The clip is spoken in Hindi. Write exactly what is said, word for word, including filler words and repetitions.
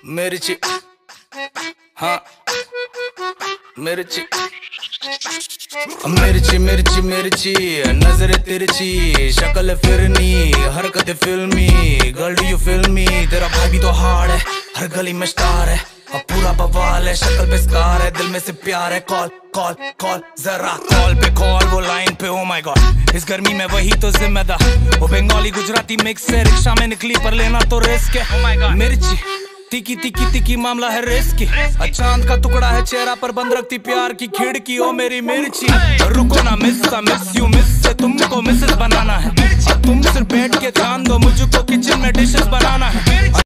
मिर्ची, हाँ मिर्ची मिर्ची मिर्ची मिर्ची नजर तिरछी, शक्ल फिरनी, हरकत फिल्मी। Girl do you film me? तेरा भाई भी तो हार्ड है, हर गली में स्टार है, अब पूरा बवाल है, शक्ल पे स्कार है, दिल में से प्यार है। कॉल कॉल कॉल जरा कॉल पे कॉल, वो लाइन पे। ओ माय गॉड, इस गर्मी में वही तो जिम्मेदार। वो बंगाली गुजराती मिक्स है, रिक्शा में निकली पर लेना तो रिस्क है। ओ माय गॉड, मिर्ची तिकी तिकी तिकी मामला है रिस्की। चांद का टुकड़ा है चेहरा पर, बंद रखती प्यार की खिड़की। ओ मेरी मिर्ची, रुको ना मिस मिस यू मिस से तुमको मिसेस बनाना है। तुम सिर्फ बैठ के ध्यान दो, मुझको किचन में डिशेस बनाना है।